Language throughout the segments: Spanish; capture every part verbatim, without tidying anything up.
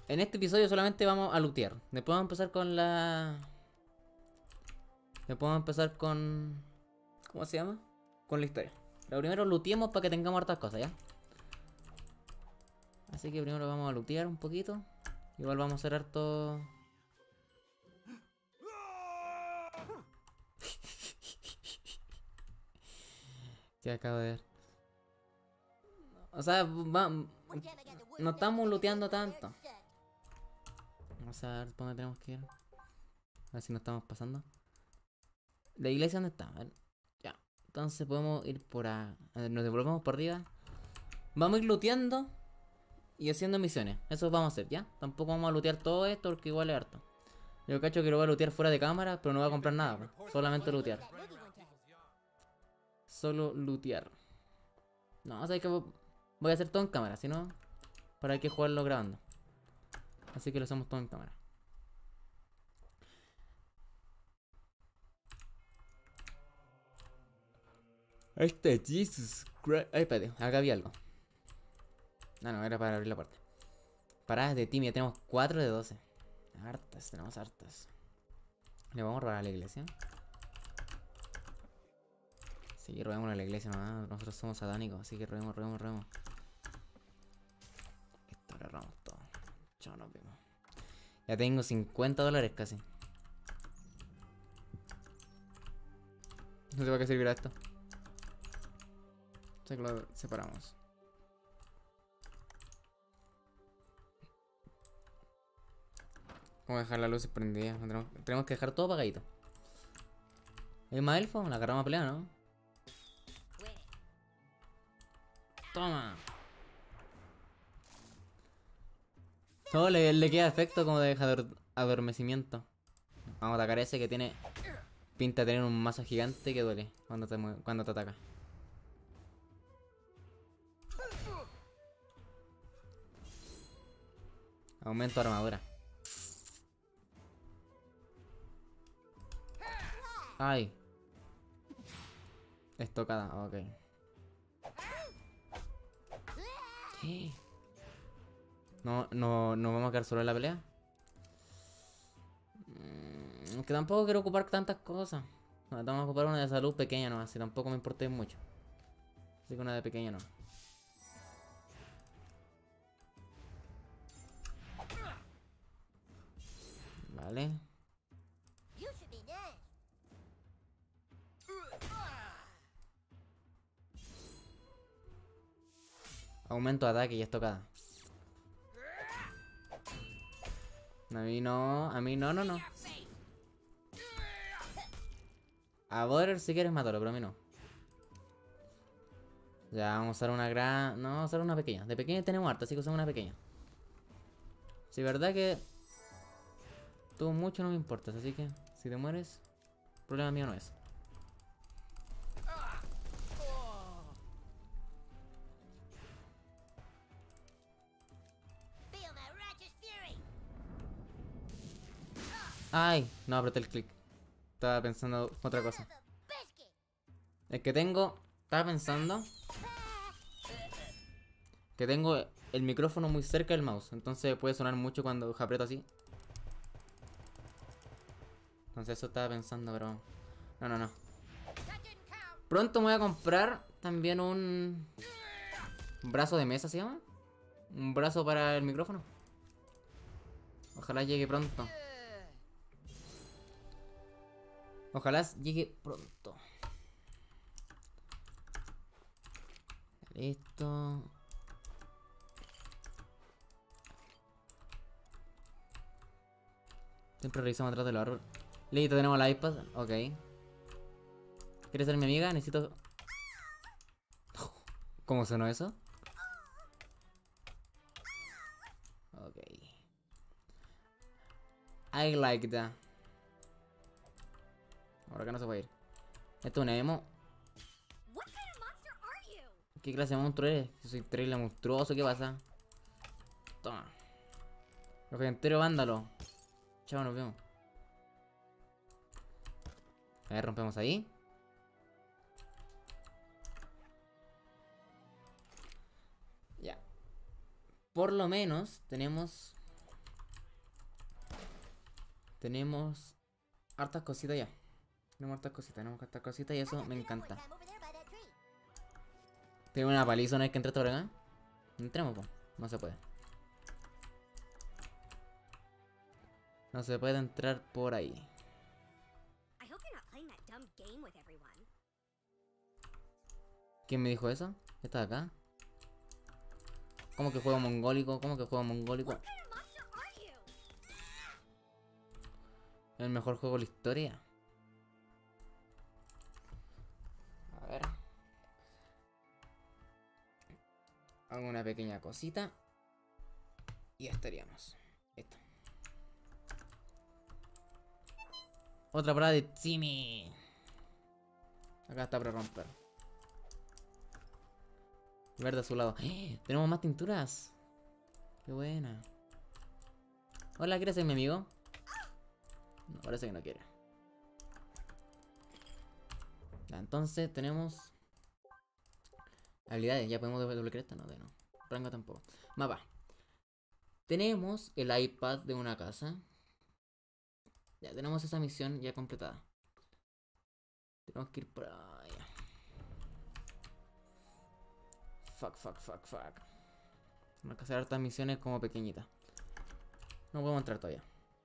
En este episodio solamente vamos a lootear. Después vamos a empezar con la... Después vamos a empezar con... ¿Cómo se llama? Con la historia. Pero primero looteemos para que tengamos hartas cosas, ¿ya? Así que primero vamos a lootear un poquito. Igual vamos a hacer harto... ¿Qué acabo de ver? O sea, va... no estamos looteando tanto. Vamos a ver por dónde tenemos que ir. A ver si nos estamos pasando. ¿La iglesia dónde está? A ver. Ya. Entonces podemos ir por a... a ver, nos devolvemos por arriba. Vamos a ir looteando y haciendo misiones. Eso vamos a hacer, ¿ya? Tampoco vamos a lootear todo esto porque igual es harto. Yo cacho que lo voy a lootear fuera de cámara, pero no voy a comprar nada, pues. Solamente lootear. Solo lootear. No, o sea que voy a hacer todo en cámara, si no, para hay que jugarlo grabando. Así que lo hacemos todo en cámara. Ahí está, Jesus Christ. Ay, espérate, acá había algo. Ah, no, era para abrir la puerta. Paradas de timia, tenemos cuatro de doce. Hartas, tenemos hartas. Le vamos a robar a la iglesia. Sí, robemos a la iglesia nomás. Nosotros somos satánicos, así que robemos, robemos, robemos. Esto le robamos todo. Chao, nos vemos. Ya tengo cincuenta dólares casi. No sé para qué servirá esto. O sea que lo separamos. Vamos a dejar las luces prendidas. Tenemos, tenemos que dejar todo apagadito. ¿Hay más elfos? La agarramos a pelear, ¿no? Toma. Todo le, le queda efecto como de ador adormecimiento. Vamos a atacar a ese que tiene pinta de tener un mazo gigante que duele cuando te, cuando te ataca. Aumento de armadura. Ay. Estocada, ok. No, no, no vamos a quedar solo en la pelea. Mm, que tampoco quiero ocupar tantas cosas. Vamos a ocupar una de salud pequeña nomás, si tampoco me importa mucho. Así que una de pequeña no. Vale. Aumento de ataque y estocada. A mí no, a mí no, no, no. A Border si quieres matarlo, pero a mí no. Ya, vamos a usar una gran... No, vamos a usar una pequeña. De pequeña tenemos harta, así que usamos una pequeña. Si verdad que... Tú mucho no me importas, así que... Si te mueres... Problema mío no es. Ay, no apreté el clic. Estaba pensando otra cosa. Es que tengo... Estaba pensando... Que tengo el micrófono muy cerca del mouse. Entonces puede sonar mucho cuando aprieto así. Entonces eso estaba pensando, pero... No, no, no. Pronto me voy a comprar también un... un brazo de mesa, ¿se llama? Un brazo para el micrófono. Ojalá llegue pronto. Ojalá llegue pronto. Listo. Siempre revisamos atrás del árbol. Listo, tenemos la iPad. Ok. ¿Quieres ser mi amiga? Necesito... ¿Cómo sonó eso? Ok. I like that. Ahora acá no se puede ir. Esto es un emo. ¿Qué clase de monstruo eres? Yo soy terrible monstruoso, ¿qué pasa? Toma. Los entero vándalo. Chao, nos vemos. A ver, rompemos ahí. Ya. Por lo menos tenemos Tenemos hartas cositas ya. Tenemos hartas cositas, tenemos hartas cositas y eso me encanta. Tengo una paliza una vez que entré por acá. Entremos, po. No se puede. No se puede entrar por ahí. ¿Quién me dijo eso? ¿Está acá? ¿Cómo que juego mongólico? ¿Cómo que juego mongólico? El mejor juego de la historia. A ver. Hago una pequeña cosita. Y ya estaríamos. Esto. Otra parada de Timmy. Acá está para romper. Verde a su lado. ¡Eh! Tenemos más tinturas. Qué buena. Hola, ¿quieres ser mi amigo? No, parece que no quiere. Ya, entonces tenemos habilidades. Ya podemos doble cresta, no, de no. Rango tampoco. Mapa. Tenemos el iPad de una casa. Ya tenemos esa misión ya completada. Tenemos que ir por allá. Fuck, fuck, fuck, fuck. Tenemos que hacer hartas misiones como pequeñitas. No podemos entrar todavía.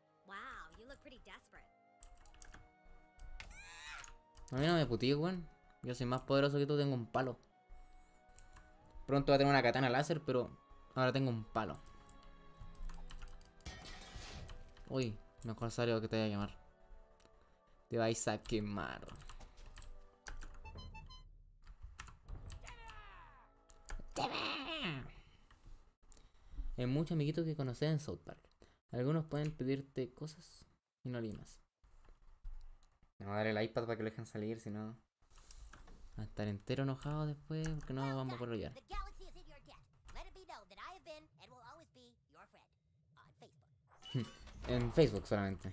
A mí no me putillo, weón. Yo soy más poderoso que tú, tengo un palo. Pronto voy a tener una katana láser, pero ahora tengo un palo. Uy, mejor salió que te vaya a quemar. Te vais a quemar. Hay muchos amiguitos que conoces en South Park. Algunos pueden pedirte cosas y no limas. Vamos a dar el iPad para que lo dejen salir, si no va a estar entero enojado después porque no vamos a poder rollar. En Facebook solamente.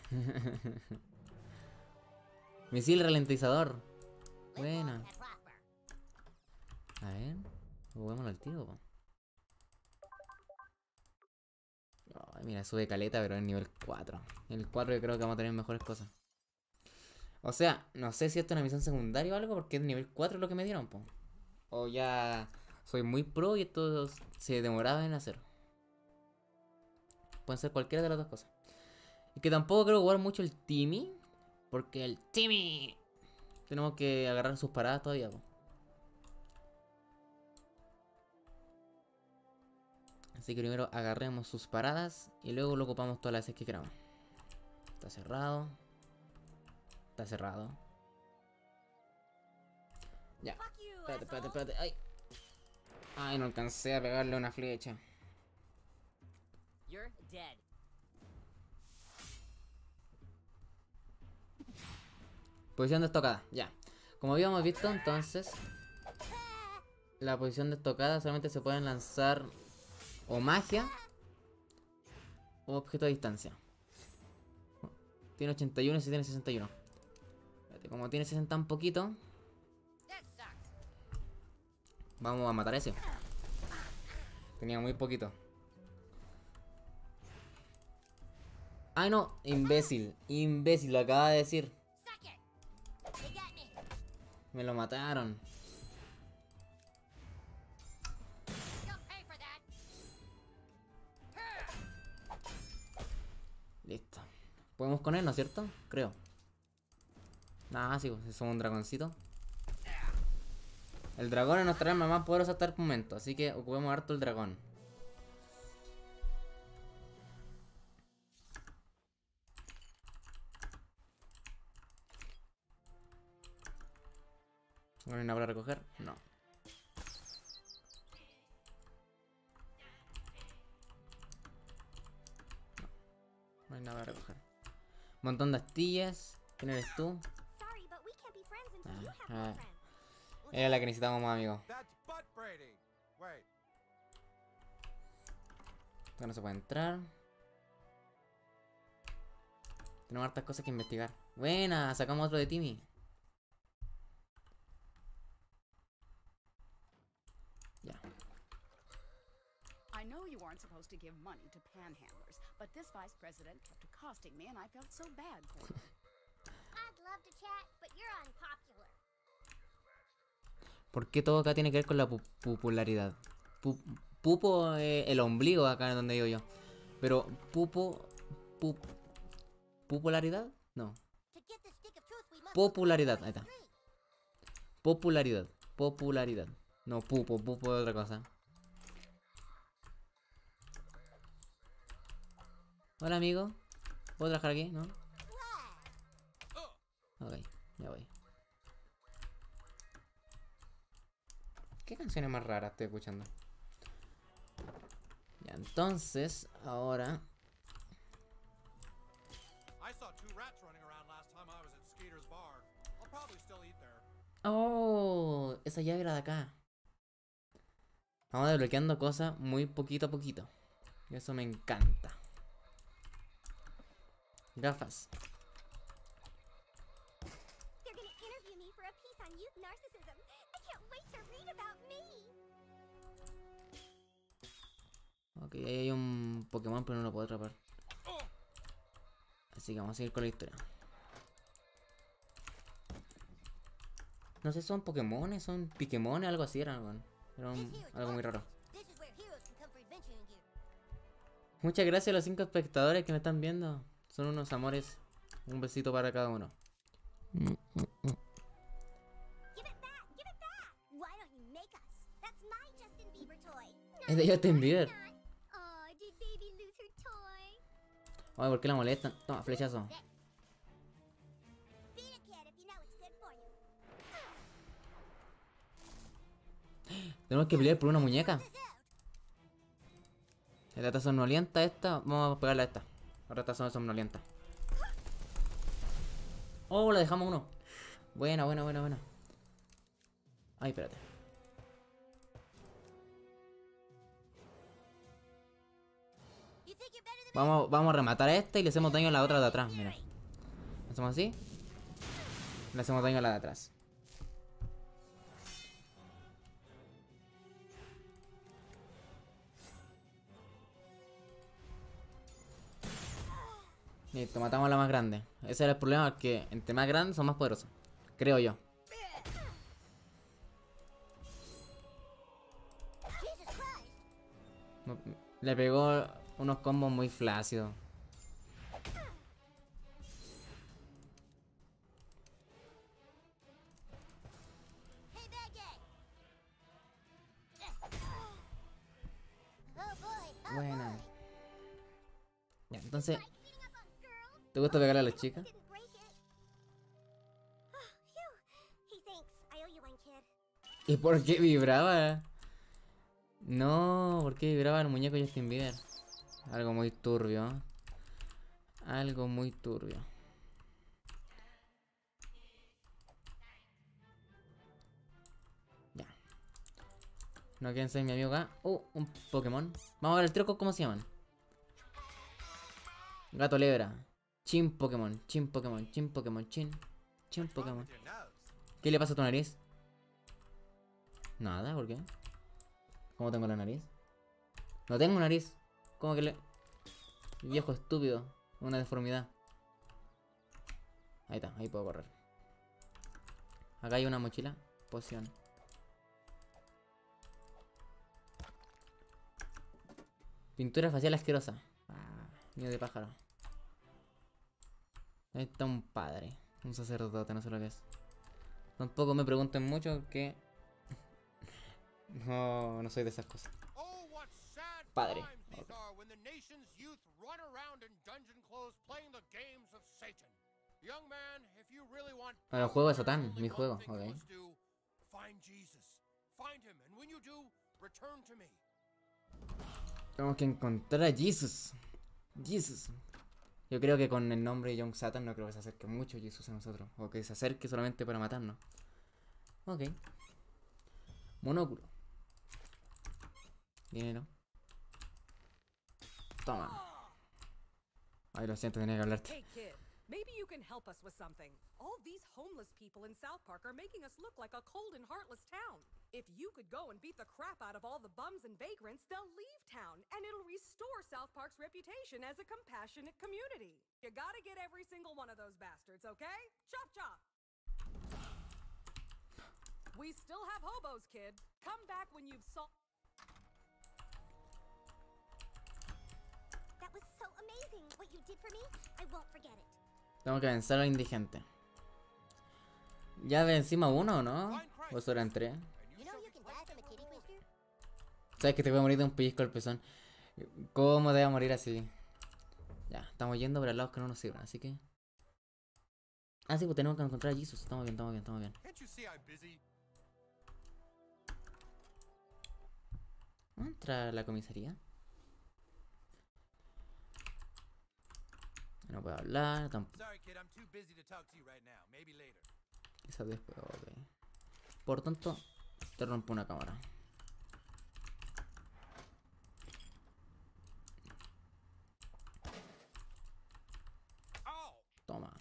Misil ralentizador. Buena. A ver, juguémoslo al tiro, po. Oh, mira, sube caleta, pero en nivel cuatro. En el cuatro yo creo que vamos a tener mejores cosas. O sea, no sé si esto es una misión secundaria o algo, porque es nivel cuatro lo que me dieron, po. O ya soy muy pro y esto se demoraba en hacer. Pueden ser cualquiera de las dos cosas. Y que tampoco quiero jugar mucho el Timmy, porque el Timmy tenemos que agarrar sus paradas todavía, po. Así que primero agarremos sus paradas y luego lo ocupamos todas las veces que queramos. Está cerrado. Está cerrado. Ya. Espérate, espérate, espérate. Ay. Ay, no alcancé a pegarle una flecha. Posición de estocada, ya. Como habíamos visto, entonces la posición de estocada solamente se pueden lanzar o magia o objeto a distancia. Tiene ochenta y uno y si tiene sesenta y uno. Espérate, como tiene sesenta un poquito, vamos a matar a ese. Tenía muy poquito. Ay no, imbécil, imbécil, lo acaba de decir. Me lo mataron. Listo. Podemos con él, ¿no es cierto? Creo. Nah, sí, pues somos un dragoncito. El dragón es nuestra arma más poderosa hasta el momento, así que ocupemos harto el dragón. ¿No hay nada para recoger? No. No hay nada para recoger. Montón de astillas. ¿Quién eres tú? Ah, ah. Era la que necesitábamos más, amigo. Acá no se puede entrar. Tenemos hartas cosas que investigar. Buena, sacamos otro de Timmy. Ya. I know you aren't supposed to give money to panhandlers, but this vice president kept accosting me and I felt so bad for him. I'd love to chat, but you're unpopular. ¿Por qué todo acá tiene que ver con la pu popularidad? Pu pupo es el ombligo acá donde vivo yo. Pero pupo... Pu ¿Popularidad? No. Popularidad, ahí está. Popularidad, popularidad. No, pupo, pupo es otra cosa. Hola amigo. ¿Puedo trabajar aquí? ¿No? Ok, ya voy. ¿Qué canciones más raras estoy escuchando? Ya, entonces, ahora... Oh, esa llave era de acá. Vamos desbloqueando cosas muy poquito a poquito. Y eso me encanta. Gafas. Ok, ahí hay un Pokémon, pero no lo puedo atrapar. Así que vamos a seguir con la historia. No sé, son Pokémones, son Piquemones, algo así eran, bueno. Era un, algo muy raro. Muchas gracias a los cinco espectadores que me están viendo. Son unos amores. Un besito para cada uno. Es de Justin Bieber. Ay, ¿por qué la molestan? Toma, flechazo. Tenemos que pelear por una muñeca. Esta está somnolienta esta. Vamos a pegarle a esta. Ahora está somnolienta. Oh, la dejamos uno. Buena, buena, buena, buena. Ay, espérate. Vamos, vamos a rematar a esta y le hacemos daño a la otra de atrás, mira. ¿Lo hacemos así? Le hacemos daño a la de atrás. Listo, matamos a la más grande. Ese era el problema, que entre más grandes son más poderosos. Creo yo. Le pegó unos combos muy flácidos. Buena. Ya, entonces... ¿Te gusta pegarle a las chicas? ¿Y por qué vibraba? No, ¿por qué vibraba el muñeco Justin Bieber? Algo muy turbio. Algo muy turbio. Ya. No quieren ser mi amigo acá. Uh, un Pokémon. Vamos a ver el truco, ¿cómo se llaman? Gato lebra. Chin Pokémon, chin Pokémon, chin Pokémon, chin. Chin Pokémon. ¿Qué le pasa a tu nariz? Nada, ¿por qué? ¿Cómo tengo la nariz? No tengo nariz. ¿Cómo que le...? Viejo estúpido. Una deformidad. Ahí está, ahí puedo correr. Acá hay una mochila. Poción. Pintura facial asquerosa. Ah, nido de pájaro. Ahí está un padre. Un sacerdote, no sé lo que es. Tampoco me pregunten mucho que... No, no soy de esas cosas. Padre. Okay. Ahora, el juego de Satán, mi juego, ok. Tenemos que encontrar a Jesus. Jesus. Yo creo que con el nombre Young Satan no creo que se acerque mucho Jesus a nosotros. O que se acerque solamente para matarnos. Ok. Monóculo. Dinero. Toma. Ay, lo siento, tenía que hablarte. Maybe you can help us with something. All these homeless people in South Park are making us look like a cold and heartless town. If you could go and beat the crap out of all the bums and vagrants, they'll leave town, and it'll restore South Park's reputation as a compassionate community. You gotta get every single one of those bastards, okay? Chop chop! We still have hobos, kid. Come back when you've solved... That was so amazing. What you did for me, I won't forget it. Tengo que vencer a los indigentes. ¿Ya vencimos a uno o no? ¿O solo eran tres? You know you can die from a kitty twister? Sabes que te voy a morir de un pellizco al pezón. ¿Cómo te voy a morir así? Ya, estamos yendo por el lado que no nos sirven, así que... Ah, sí, pues tenemos que encontrar a Jesus. Estamos bien, estamos bien, estamos bien. ¿Vamos a entrar a la comisaría? No puedo hablar, tampoco. Quizás después, ok. Por tanto, te rompo una cámara. Toma.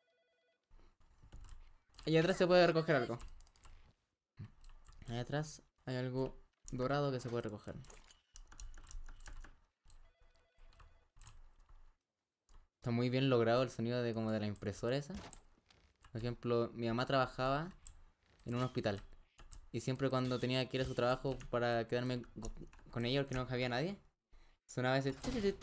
Allá atrás se puede recoger algo. Allá atrás hay algo dorado que se puede recoger. Está muy bien logrado el sonido de como de la impresora esa. Por ejemplo, mi mamá trabajaba en un hospital. Y siempre cuando tenía que ir a su trabajo para quedarme con ella porque no había nadie, sonaba ese...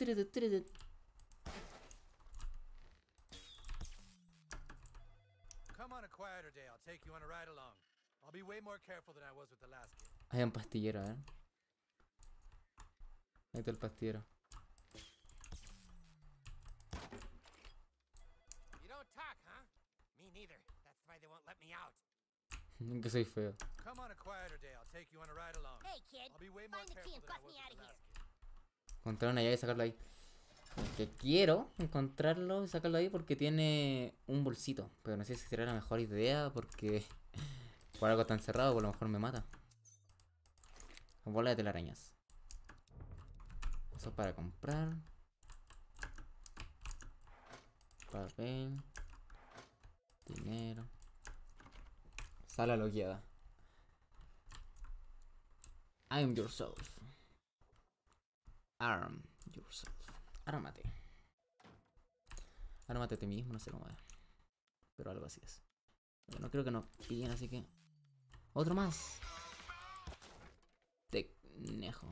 Hay un pastillero, a ver. Ahí está el pastillero. Que soy feo. Hey, kid. Find the key and bust me out of here. Encontrar una llave y sacarlo ahí. Que quiero encontrarlo y sacarlo ahí porque tiene un bolsito. Pero no sé si será la mejor idea porque por algo tan cerrado, por lo mejor me mata. Bola de telarañas. Eso para comprar. Papel. Dinero. Sala logueada. I'm yourself. Arm yourself. Ármate. Ármate a ti mismo, no sé cómo es. Pero algo así es. Pero no creo que nos pillen, así que... Otro más. Tecnejo.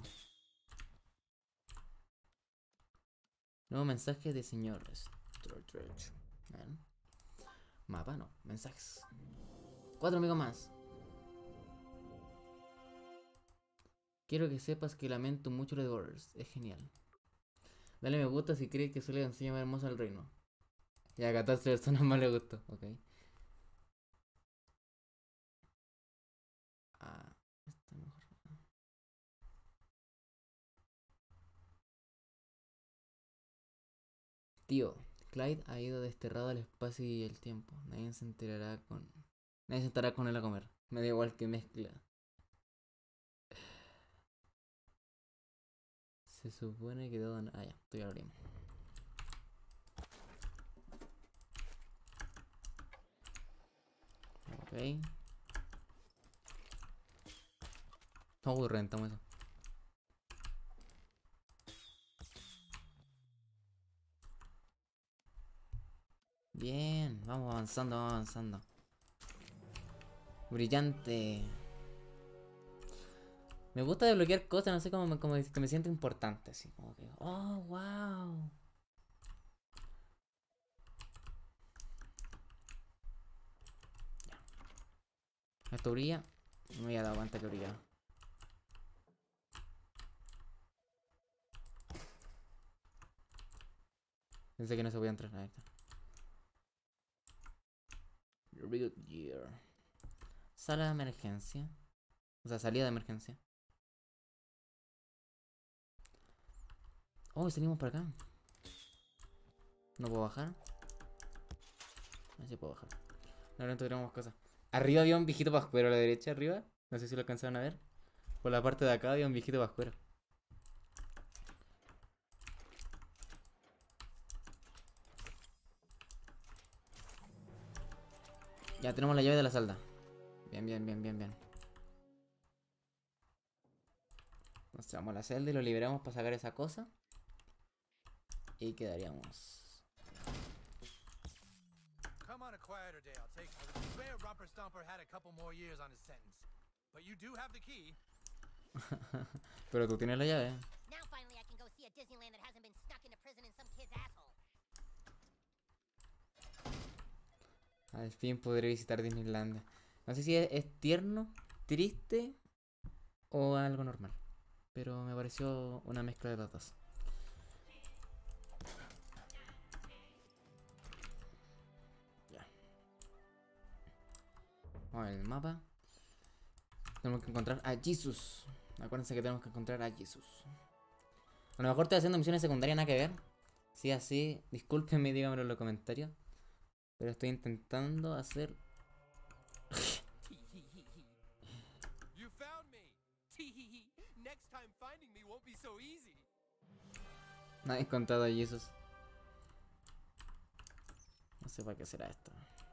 Nuevo mensaje de señor Stretch. Mapa, no. Mensajes. Cuatro amigos más. Quiero que sepas que lamento mucho lo de Borders. Es genial. Dale me gusta si crees que suele enseñar más hermoso al reino. Y a catorce personas más le gustó. Ok. Ah, está mejor. Tío, Clyde ha ido desterrado al espacio y el tiempo. Nadie se enterará con... Nadie se sentará con él a comer. Me da igual que mezcla. Se supone que todo... Ah, ya, estoy abriendo. Ok. Oh, rentamos eso. Bien, vamos avanzando, vamos avanzando. Brillante. Me gusta desbloquear cosas, no sé, como me, como que me siento importante, así como que... Oh, wow. Ya. Esto brilla. No me había dado cuenta que brillaba. Pensé que no se podía entrar. Ahí está. Real Gear. Sala de emergencia. O sea, salida de emergencia. Oh, salimos por acá. ¿No puedo bajar? A ver si puedo bajar. Ahora tenemos cosas. Arriba había un viejito pascuero a la derecha, arriba. No sé si lo alcanzaron a ver. Por la parte de acá había un viejito pascuero. Ya tenemos la llave de la celda. Bien, bien, bien, bien, bien. Nos llevamos a la celda y lo liberamos para sacar esa cosa. Y quedaríamos. Come on a quieter day, I'll take. I would swear Rumper Stomper had a couple more years on his sentence. But you do have the key. Pero tú tienes la llave. Now finally I can go see a Disneyland that hasn't been stuck in a prison in some kid's asshole. Al fin podré visitar Disneylandia. No sé si es, es tierno, triste o algo normal. Pero me pareció una mezcla de los dos. Ya. Vamos a ver el mapa. Tenemos que encontrar a Jesus. Acuérdense que tenemos que encontrar a Jesus. A lo mejor estoy haciendo misiones secundarias, nada que ver. Si así, discúlpenme, díganmelo en los comentarios. Pero estoy intentando hacer. You found me. Next time finding me won't be so easy. Nadie ha encontrado a Jesus. No sé para qué será esto.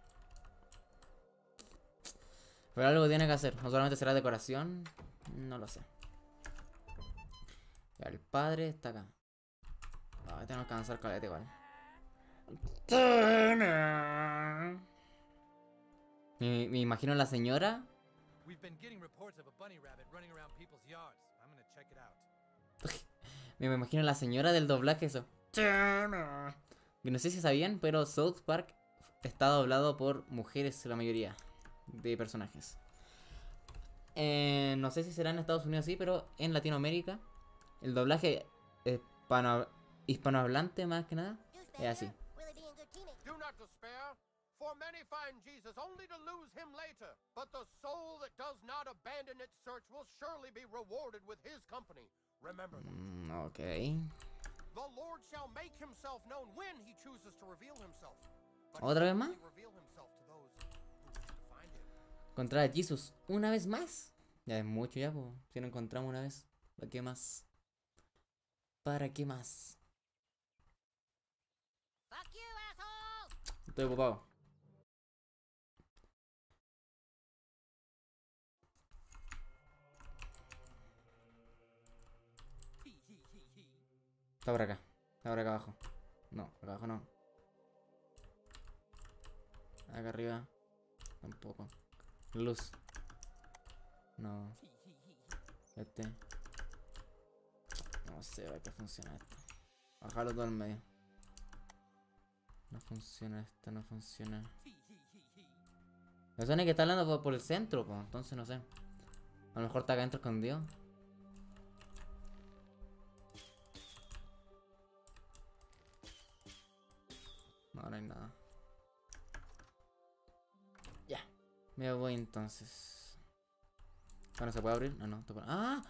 Pero algo tiene que hacer. No solamente será decoración. No lo sé. Ya, el padre está acá. Ah, tengo que avanzar caleta igual. Me, me imagino la señora. We've been getting reports of a bunny rabbit running around people's yards. I'm gonna check it out. Me imagino la señora del doblaje eso. Y no sé si sabían, pero South Park está doblado por mujeres la mayoría de personajes. Eh, no sé si será en Estados Unidos sí, pero en Latinoamérica el doblaje hispano, hispanohablante más que nada es así. Will he be in good teaming? Do not despair, for many find Jesus only to lose him later. But the soul that does not abandon its search will surely be rewarded with his company. Remember that. Mm, ok. The Lord shall make himself known when he chooses to reveal himself. But he ¿Otra vez will más? only reveal himself to those who wish to find him. Encontrar a Jesus una vez más. Ya es mucho ya, pues. Si lo encontramos una vez. ¿Para qué más? ¿Para qué más? Fuck you, asshole! Estoy ocupado. Está por acá. Está por acá abajo. No, acá abajo no. Acá arriba. Tampoco. Luz. No. Este. No sé para qué funciona esto. Bajarlo todo en medio. No funciona esto, no funciona. Me suena que está hablando por, por el centro, pues. Entonces no sé. A lo mejor está acá adentro escondido. No, no hay nada. Ya. Me voy entonces. Bueno, ¿se puede abrir? No, no. Te puedo... ¡Ah!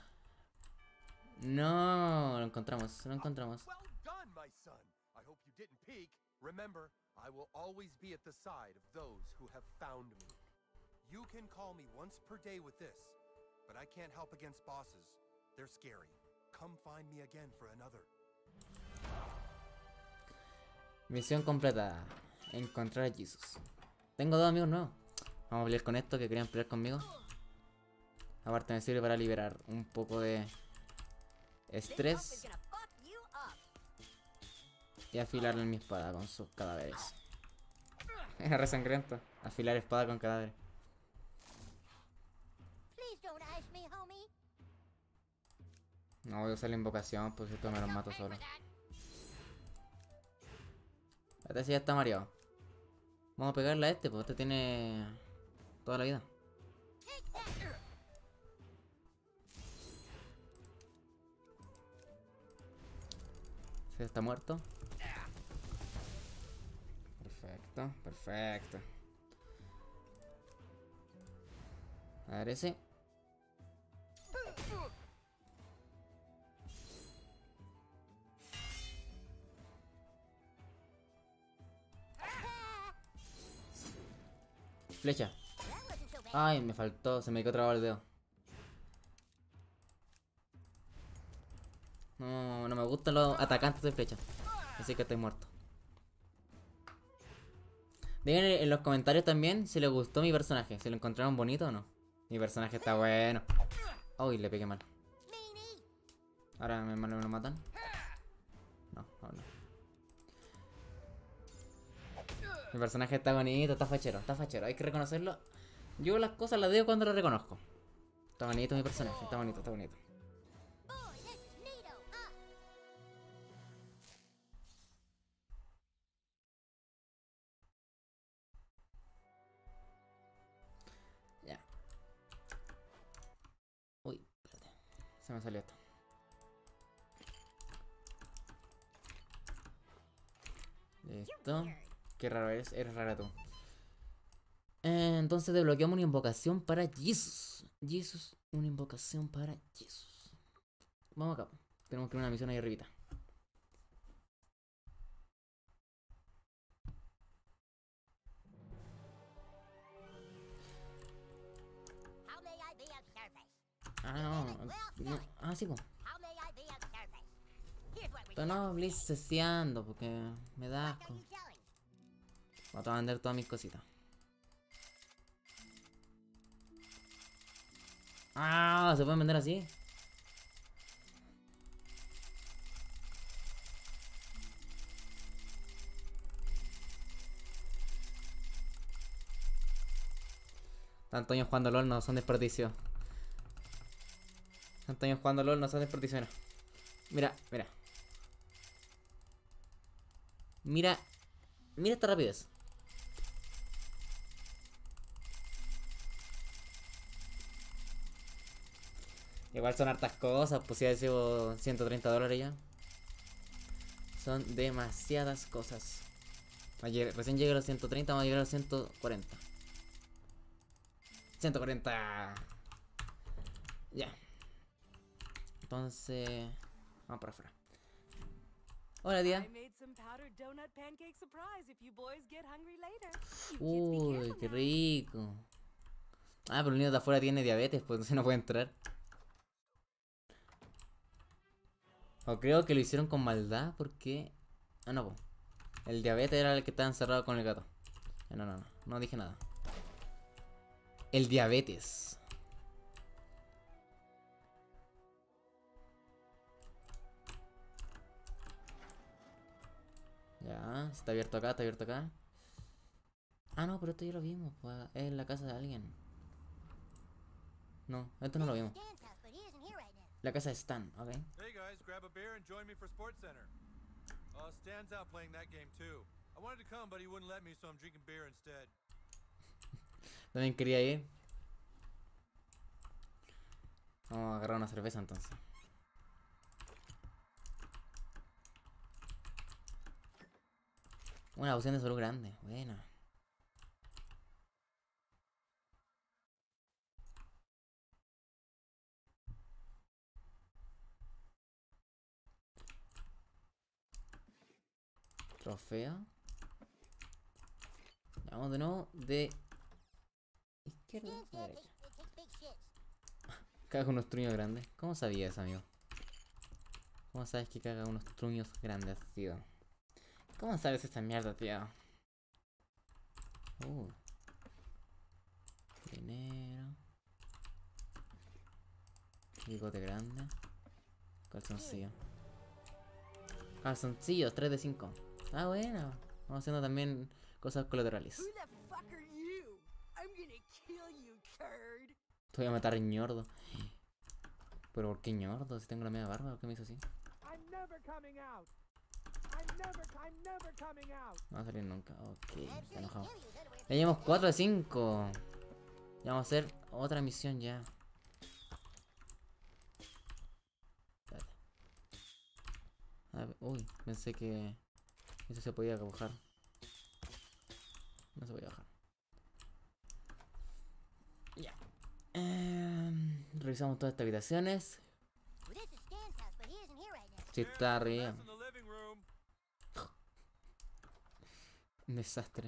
No, lo encontramos, lo encontramos. Well done, my son. I hope you didn't peek. Remember, I will always be at the side of those who have found me. You can call me once per day with this, but I can't help against bosses. They're scary. Come find me again for another. Misión completada. Encontrar a Jesus. Tengo dos amigos nuevos. Vamos a pelear con estos que querían pelear conmigo. Aparte me sirve para liberar un poco de estrés y afilar mi espada con sus cadáveres. Es re sangriento. Afilar espada con cadáveres. Please don't ash me, homie. No voy a usar la invocación, pues esto me lo mato solo. Este sí ya está mareado. Vamos a pegarle a este, pues este tiene toda la vida. ¿Se está muerto? Perfecto, perfecto. A ver ese. Flecha. Ay, me faltó, se me quedó trabado el dedo. No, no me gustan los atacantes de flecha. Así que estoy muerto. Digan en los comentarios también si les gustó mi personaje, si lo encontraron bonito o no. Mi personaje está bueno. Uy, le pegué mal. Ahora me, me lo matan. No, no, no. Mi personaje está bonito, está fachero, está fachero, hay que reconocerlo. Yo las cosas las digo cuando las reconozco. Está bonito mi personaje, está bonito, está bonito. Ya. Uy, espérate. Se me salió esto. Listo. Qué raro eres, eres rara tú. Eh, entonces desbloqueamos una invocación para Jesus. Jesus, una invocación para Jesus. Vamos acá. Tenemos que ir a una misión ahí arribita. Ah, no, no. Ah, sí, pues. Pero no, Blitz ceseando porque me da asco. Voy a vender todas mis cositas. Ah, ¿se pueden vender así? Tantos años jugando LOL no son desperdicio. Tantos años jugando LOL no son desperdicio. No. Mira, mira. Mira. Mira esta rapidez. Igual son hartas cosas, pues si ha sido ciento treinta dólares ya. Son demasiadas cosas. Ayer, recién llegué a los ciento treinta, vamos a llegar a los ciento cuarenta. ciento cuarenta. Ya. Entonces, vamos para afuera. Hola, tía. Uy, qué rico. Ah, pero el niño de afuera tiene diabetes, pues entonces no puede entrar. O creo que lo hicieron con maldad porque... Ah, no, po. El diabetes era el que estaba encerrado con el gato. No, no, no, no dije nada. El diabetes. Ya, está abierto acá, está abierto acá. Ah, no, pero esto ya lo vimos, pues es en la casa de alguien. No, esto no lo vimos. La casa de Stan, ok. Hey guys, grab a beer and join me for Sports Center. Uh, Stan's out playing that game too. I wanted to come, but he wouldn't let me, so I'm drinking beer instead. También quería ir. Vamos a agarrar una cerveza entonces. Una opción de salud grande, buena. Trofeo. Vamos de nuevo de izquierda a derecha. Caga unos truños grandes. ¿Cómo sabías, amigo? ¿Cómo sabes que caga unos truños grandes, tío? ¿Cómo sabes esa mierda, tío? Uh. Dinero. Bigote grande. Calzoncillo. Calzoncillos, tres de cinco. Ah, bueno. Vamos haciendo también cosas colaterales. Te voy a matar ñordo. ¿Pero por qué ñordo? Si tengo la media barba, ¿por qué me hizo así? No va a salir nunca. Ok, está enojado. Ya llevamos cuatro de cinco. Ya vamos a hacer otra misión ya. Espérate. A ver, uy, pensé que eso se podía bajar. No se podía bajar. Ya. Eh, revisamos todas estas habitaciones. Sí, está arriba. Un desastre.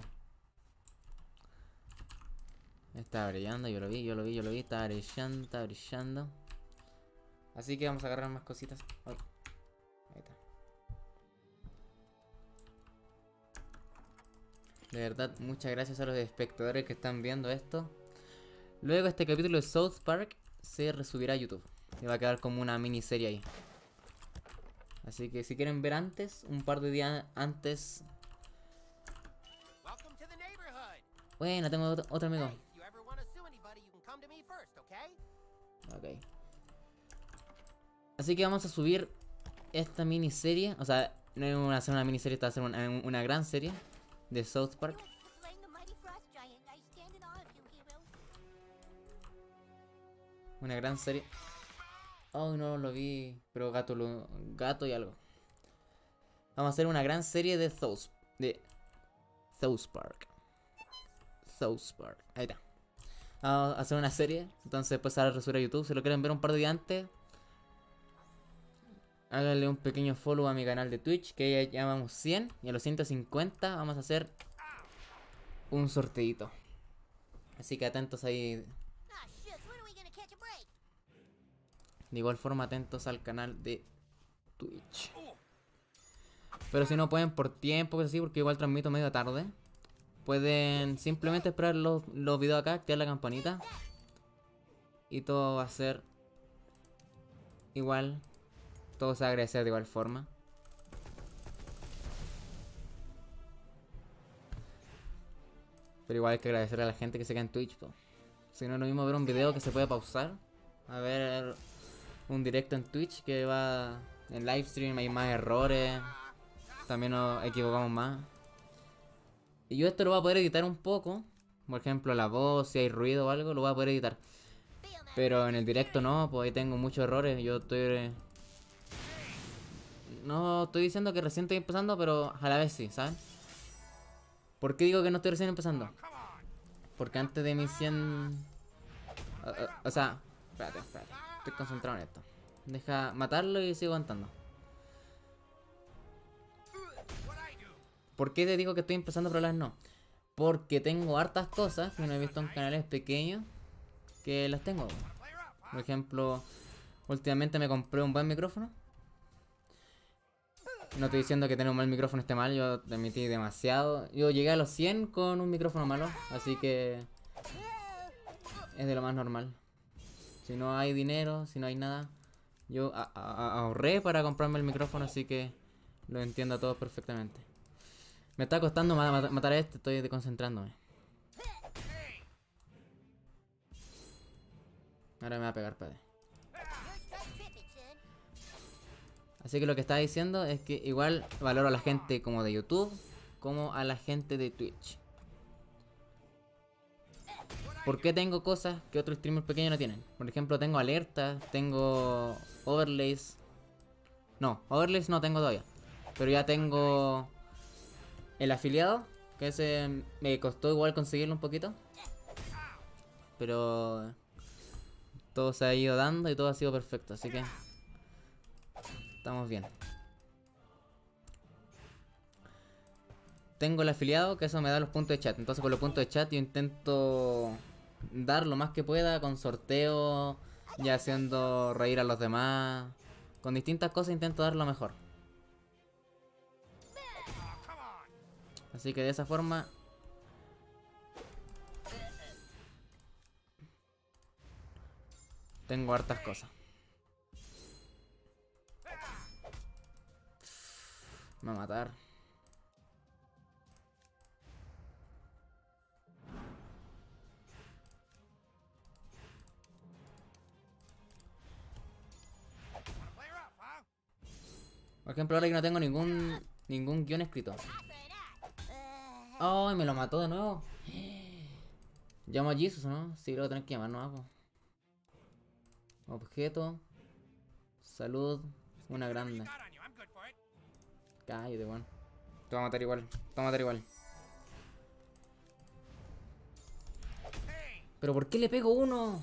Está brillando, yo lo vi, yo lo vi, yo lo vi. Está brillando, está brillando. Así que vamos a agarrar más cositas. Ay. Ahí está. De verdad, muchas gracias a los espectadores que están viendo esto. Luego este capítulo de South Park se resubirá a YouTube. Y va a quedar como una miniserie ahí. Así que si quieren ver antes, un par de días antes. Welcome to the neighborhood. Bueno, tengo otro, otro amigo. Hey, if you ever want to sue anybody, you can come to me first, okay? Ok. Así que vamos a subir esta miniserie. O sea, no es una, hacer una miniserie, esta va a ser una, una gran serie de South Park. Slaying the mighty frost giant. I stand in awe of you, hero. Una gran serie. Oh, no lo vi. Pero gato, lo, gato y algo. Vamos a hacer una gran serie de South. De South Park. South Park. Ahí está. Vamos a hacer una serie. Entonces después a resubir a YouTube. Si lo quieren ver un par de días antes, háganle un pequeño follow a mi canal de Twitch. Que ya vamos cien. Y a los ciento cincuenta vamos a hacer un sorteito. Así que atentos ahí. Ah, shucks. When are we gonna catch a break? De igual forma atentos al canal de Twitch. Pero si no pueden por tiempo, que así, porque igual transmito medio tarde, pueden simplemente esperar los, los videos acá, activar la campanita. Y todo va a ser igual. Todo se va a agradecer de igual forma. Pero igual hay que agradecer a la gente que se queda en Twitch, po. Si no es lo mismo ver un video que se puede pausar a ver un directo en Twitch, que va en livestream, hay más errores, también nos equivocamos más. Y yo esto lo voy a poder editar un poco. Por ejemplo, la voz, si hay ruido o algo, lo voy a poder editar. Pero en el directo no, pues ahí tengo muchos errores. Yo estoy... No estoy diciendo que recién estoy empezando, pero a la vez sí, ¿saben? ¿Por qué digo que no estoy recién empezando? Porque antes de mis cien... O, o, o sea... Espérate, espérate. Estoy concentrado en esto. Deja matarlo y sigo aguantando. ¿Por qué te digo que estoy empezando pero las no? Porque tengo hartas cosas que no he visto en canales pequeños que las tengo. Por ejemplo, últimamente me compré un buen micrófono. No estoy diciendo que tener un mal micrófono esté mal, yo te emití demasiado. Yo llegué a los cien con un micrófono malo, así que es de lo más normal. Si no hay dinero, si no hay nada, yo a a ahorré para comprarme el micrófono, así que lo entiendo a todos perfectamente. Me está costando ma ma matar a este, estoy desconcentrándome. Ahora me va a pegar, padre. Así que lo que estaba diciendo es que igual valoro a la gente como de YouTube, como a la gente de Twitch. ¿Por qué tengo cosas que otros streamers pequeños no tienen? Por ejemplo, tengo alertas, tengo overlays. No, overlays no tengo todavía. Pero ya tengo el afiliado, que ese me costó igual conseguirlo un poquito. Pero todo se ha ido dando y todo ha sido perfecto, así que estamos bien. Tengo el afiliado, que eso me da los puntos de chat. Entonces con los puntos de chat yo intento dar lo más que pueda con sorteo, ya haciendo reír a los demás. Con distintas cosas intento dar lo mejor. Así que de esa forma tengo hartas cosas. Me va a matar. Por ejemplo, ahora que no tengo ningún ningún guión escrito. ¡Ay, me lo mató de nuevo! Llamo a Jesus, ¿no? Sí, lo voy a tener que llamar, no hago. Objeto. Salud. Una grande. Cállate, weón. Te va a matar igual. Te va a matar igual. ¿Pero por qué le pego uno?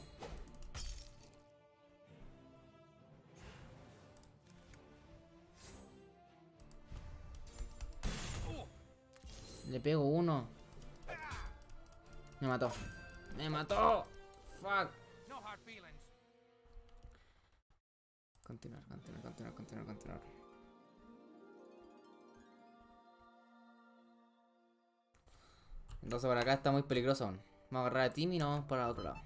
Le pego uno. Me mató. Me mató. Fuck. Continuar, continuar, continuar, continuar, continuar. Entonces por acá está muy peligroso aún. Vamos a agarrar a Timmy y nos vamos para el otro lado.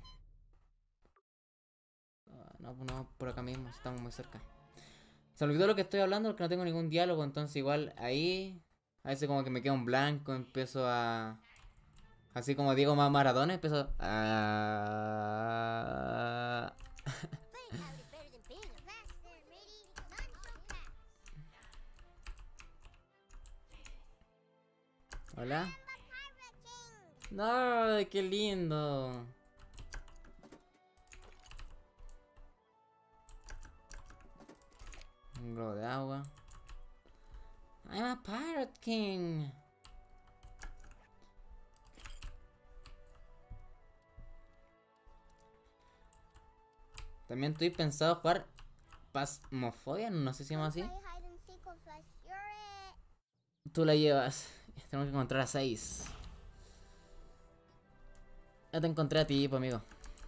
Ah, no, no, por acá mismo, estamos muy cerca. Se me olvidó lo que estoy hablando porque no tengo ningún diálogo, entonces igual ahí... A veces como que me quedo en blanco, empiezo a... Así como Diego Maradona, empiezo a... Playing out is better than being a faster, matey. None so fast. Hola. I'm the Pirate King. No, qué lindo. Un globo de agua. I'm a pirate king. También estoy pensado jugar Phasmophobia, no sé si se llama así. Play hide and seek with us. You're it. Tú la llevas. Tenemos que encontrar a seis. Ya te encontré a ti, pues, amigo.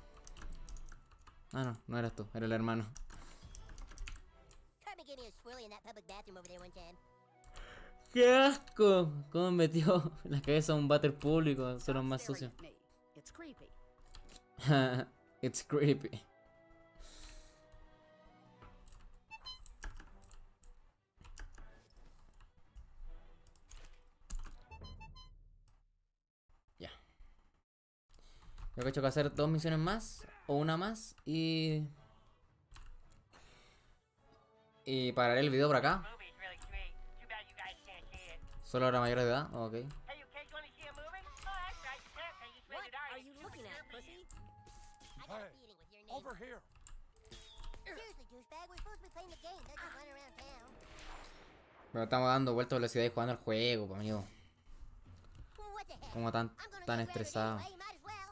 Ah, no, no eras tú, era el hermano. Carmen gave me a swirly in that public bathroom over there one time. ¡Qué asco! ¿Cómo me metió la cabeza a un váter público? Son los más Stop sucios. staring at me. It's creepy. It's creepy. Ya. Yo he hecho que hacer dos misiones más o una más y... Y pararé el video por acá. Movie's really sweet. Too bad you guys can't see it. Solo ahora mayores de edad, ok. Hey, you kids want to see a movie? Oh, that's right. You can't say you What rated R. are you looking at, pussy? I got Hey, a feeling with your name. Over here. Seriously, douchebag, we're supposed to be playing the game, not just run around town. Pero estamos dando vueltas a velocidad y jugando al juego, pues, amigo. What the heck? Como tan, I'm gonna tan get grounded estresado. anyway, might as well.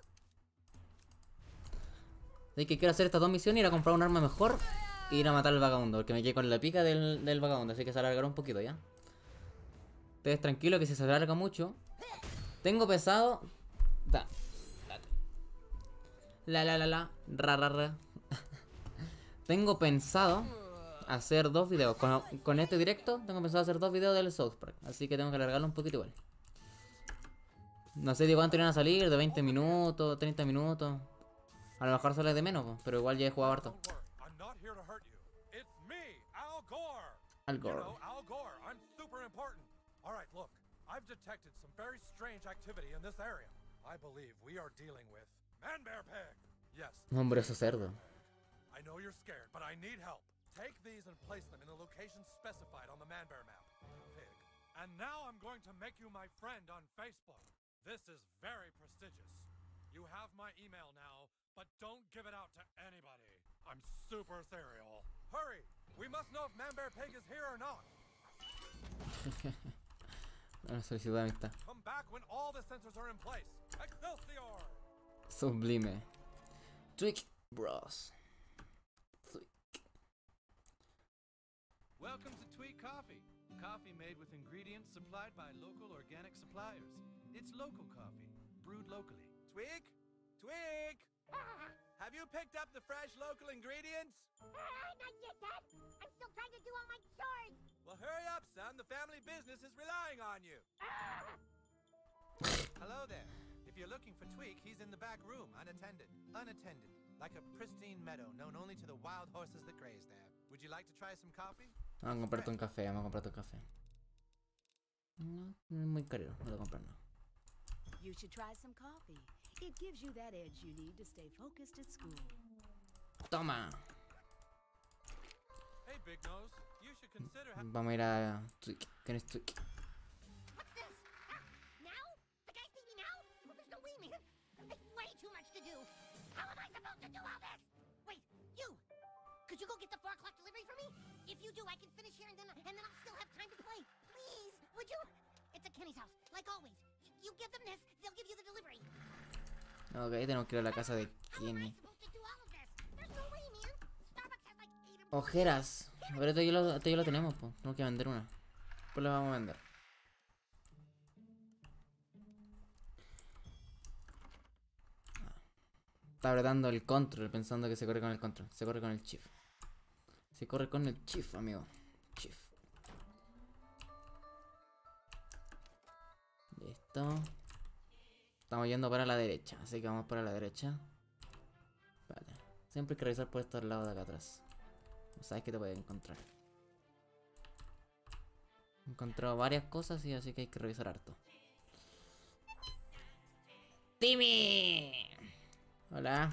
Así que quiero hacer estas dos misiones, ir a comprar un arma mejor e ir a matar al vagabundo, porque me quedé con la pica del, del vagabundo, así que se alargará un poquito ya. Ustedes tranquilos que si se alarga mucho. Tengo pesado. Da. Date. La la la la. Ra ra ra. Tengo pensado hacer dos videos. Con, con este directo tengo pensado hacer dos videos del South Park. Así que tengo que alargarlo un poquito igual. No sé de cuánto irán a salir, de veinte minutos, treinta minutos. A lo mejor sale de menos, po, pero igual ya he jugado harto. Don't worry, I'm not here to hurt you. It's me, Al Gore. Al You Gore. know, Al Gore. I'm super important. All right, look. I've detected some very strange activity in this area. I believe we are dealing with Man Bear Pig. Yes. Hombre, eso cerdo. I know you're scared, but I need help. Take these and place them in the location specified on the Man Bear map. Pig. And now I'm going to make you my friend on Facebook. This is very prestigious. You have my email now, but don't give it out to anybody. I'm super serial. Hurry! We must know if Man Bear Pig is here or not. Una solicitud de amistad. Come back when all the sensors are in place. Excelsior! Sublime. Twig Bros. Twig. Welcome to Tweak Coffee. Coffee made with ingredients supplied by local organic suppliers. It's local coffee, brewed locally. Tweak? Tweak! Have you picked up the fresh local ingredients? Ah, not yet, Dad. I'm still trying to do all my chores. Well, hurry up, son. The family business is relying on you. Hello there. If you're looking for Tweak, he's in the back room, unattended. Unattended. Like a pristine meadow known only to the wild horses that graze there. Would you like to try some coffee? Vamos a comprarte un café, vamos a comprarte un café. No, no es muy caro, no lo comprar no. You should try some coffee. It gives you that edge you need to stay focused at school. Toma. Hey, Big Nose. You should consider ha- Vamos a ir a Twig. ¿Quién es Twig? What's this? Ah, now? The guy's beat me now? Well, there's no way, man. It's way too much to do. How am I supposed to do all this? Wait, you! Could you go get the four o'clock delivery for me? If you do, I can finish here and then and then I'll still have time to play. Please, would you? It's at Kenny's house, like always. You give them this, they'll give you the delivery. Ok, tenemos que ir a la casa de How am I Kenny. supposed to do all of this? There's no way, man. Starbucks has like eight of Ojeras. Pero esto ya lo, esto ya lo tenemos, pues. Tenemos que vender una. Pues la vamos a vender. Está apretando el control pensando que se corre con el control. Se corre con el shift. Se corre con el shift, amigo. Shift. Listo. Estamos yendo para la derecha, así que vamos para la derecha. Vale. Siempre hay que revisar por estos lados de acá atrás. No sabes que te puedes encontrar. He encontrado varias cosas y así que hay que revisar harto. ¡Timmy! Hola.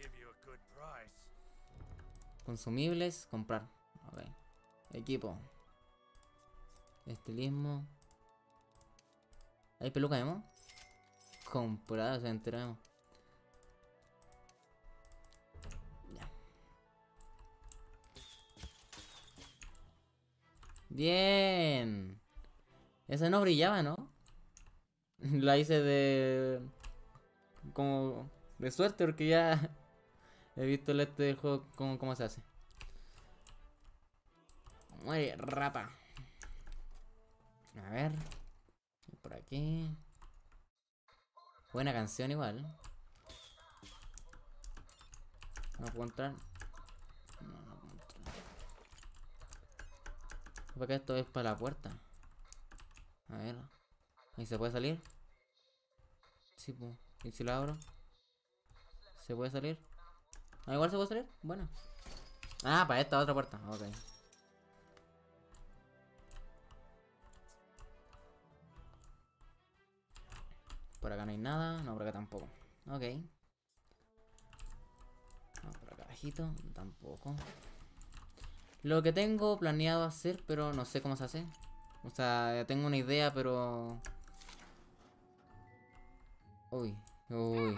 Consumibles, comprar. Ok. Equipo. Estilismo. ¿Hay peluca emo? Comprado, se enteramos. Ya. Bien. Esa no brillaba, ¿no? La hice de... como... de suerte porque ya... he visto el este del juego cómo, cómo se hace. Muere, rapa. A ver. Por aquí. Buena canción igual. No puedo entrar. No, no puedo entrar. ¿Por qué esto es para la puerta? A ver. ¿Ahí se puede salir? Sí, pues. ¿Y si lo abro? ¿Se puede salir? Ah, igual se puede salir. Bueno. Ah, para esta otra puerta. Ok. Por acá no hay nada. No, por acá tampoco. Ok. Vamos por acá abajito. Tampoco. Lo que tengo planeado hacer, pero no sé cómo se hace. O sea, ya tengo una idea, pero... Uy. Uy.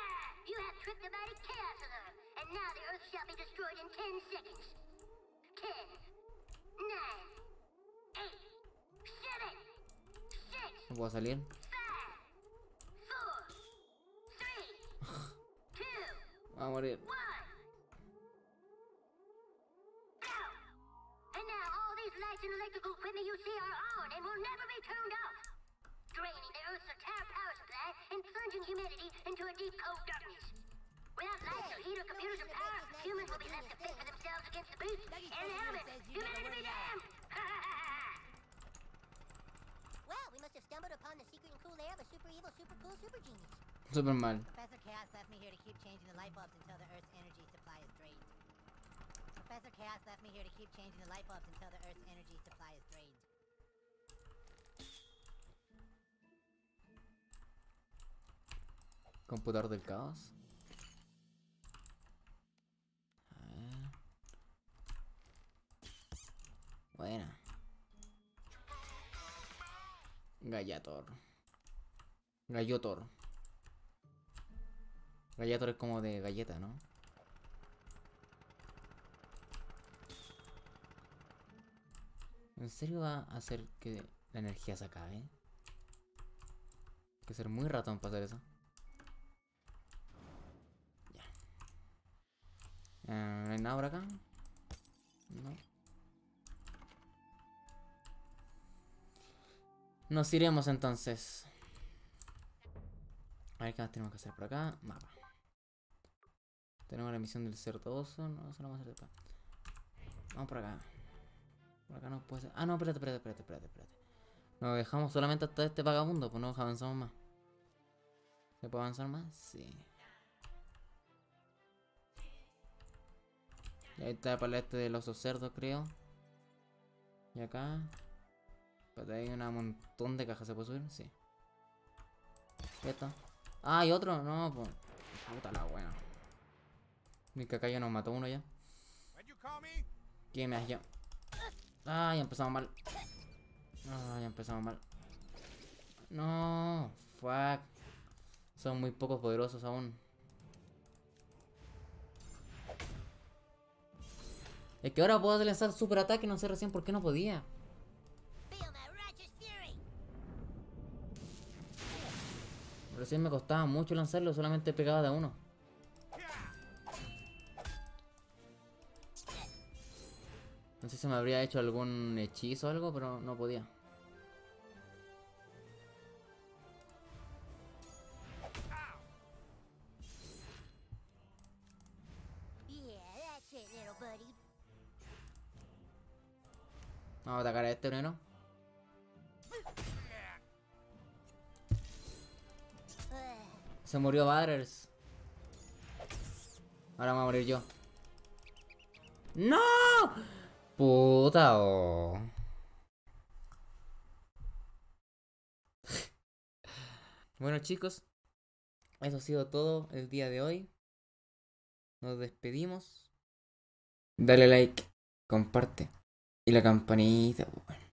No puedo salir. Va a morir. Without lights or heat or computers or power, humans will be left to fend for themselves against the brutes and the elements. Humanity be damned! Well, we must have stumbled upon the secret and cool air of a super evil, super cool, super genius. Super mal. Professor Chaos left me here to keep changing the light bulbs until the Earth's energy supply is drained. Professor Chaos left me here to keep changing the light bulbs until the Earth's energy supply is drained. Computador del caos. Buena. Gallator. Gallotor. Gallator es como de galleta, ¿no? ¿En serio va a hacer que la energía se acabe? Hay que ser muy ratón para hacer eso. Ya. Eh, ¿No hay nada por acá? No. Nos iremos entonces. A ver qué más tenemos que hacer por acá. Mapa. Tenemos la misión del cerdoso. No, eso no vamos a hacer después. Vamos por acá. Por acá no puede ser. Ah, no, espérate, espérate, espérate, espérate, espérate. Nos dejamos solamente hasta este vagabundo, pues no avanzamos más. ¿Se puede avanzar más? Sí. Y ahí está para el este de los cerdos, creo. Y acá. Pero hay un montón de cajas, ¿se puede subir? Sí. ¿Qué esto? Ah, ¿y otro? No, pues. Puta la wea. Mi caca ya nos mató uno ya. ¿Qué me has ya? Ah, ya empezamos mal. Ah, ya empezamos mal. No, fuck. Son muy pocos poderosos aún. Es que ahora puedo lanzar super ataque, no sé recién por qué no podía. Recién me costaba mucho lanzarlo, solamente pegaba de a uno. No sé si me habría hecho algún hechizo o algo, pero no podía. Vamos a atacar a este primero. Se murió Butters. Ahora me voy a morir yo. ¡No! Puta, oh. Bueno, chicos, eso ha sido todo el día de hoy. Nos despedimos. Dale like, comparte y la campanita, bueno.